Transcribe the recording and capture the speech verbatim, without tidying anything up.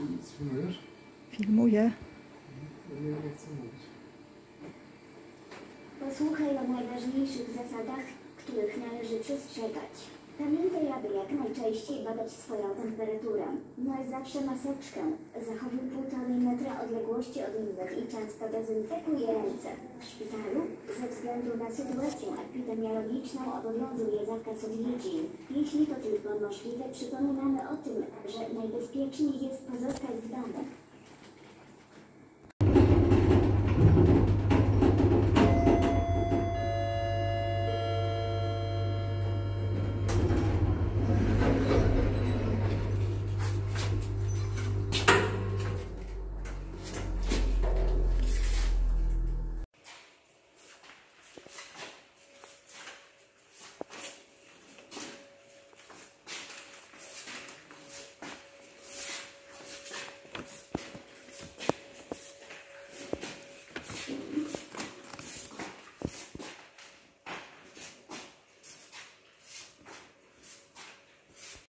Filmujesz? Filmuję. Nie, nie chcę mówić. Posłuchaj o najważniejszych zasadach, których należy przestrzegać. Pamiętaj, aby jak najczęściej badać swoją temperaturę. Noś zawsze maseczkę. Zachowuj półtorej metra odległości od innych i często dezynfekuj ręce. W szpitalu ze względu na sytuację epidemiologiczną obowiązuje zakaz odwiedzin. Jeśli to tylko możliwe, przypominamy o tym, że najbezpieczniej jest pozostać w domu.